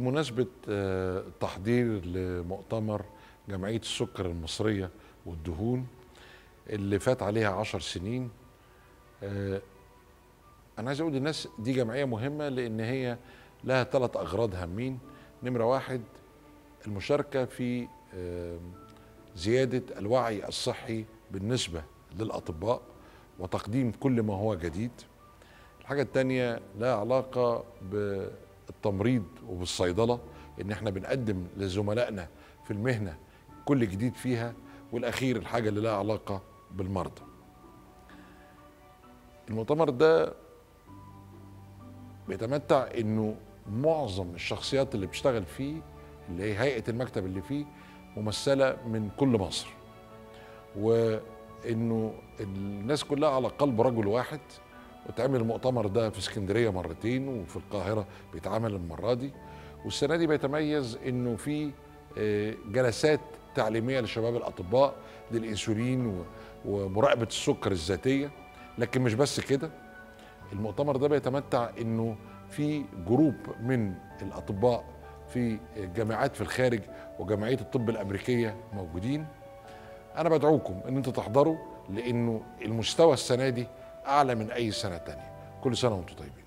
بمناسبة التحضير لمؤتمر جمعية السكر المصرية والدهون اللي فات عليها 10 سنين. أنا عايز أقول للناس دي جمعية مهمة لأن هي لها 3 أغراض هامين. نمرة 1 المشاركة في زيادة الوعي الصحي بالنسبة للأطباء وتقديم كل ما هو جديد. الحاجة التانية لها علاقة بالتمريض وبالصيدلة، إن احنا بنقدم لزملائنا في المهنة كل جديد فيها. والأخير الحاجة اللي لها علاقة بالمرضى. المؤتمر ده بيتمتع إنه معظم الشخصيات اللي بتشتغل فيه، اللي هي هيئة المكتب اللي فيه، ممثلة من كل مصر، وإنه الناس كلها على قلب رجل واحد. واتعمل المؤتمر ده في اسكندرية مرتين وفي القاهرة بيتعمل المرة دي. والسنة دي بيتميز إنه في جلسات تعليمية لشباب الأطباء للإنسولين ومراقبة السكر الذاتية. لكن مش بس كده، المؤتمر ده بيتمتع إنه في جروب من الأطباء في جامعات في الخارج وجمعية الطب الأمريكية موجودين. أنا بدعوكم إن أنتوا تحضروا، لأنه المستوى السنة دي أعلى من أي سنة تانية. كل سنة وأنتم طيبين.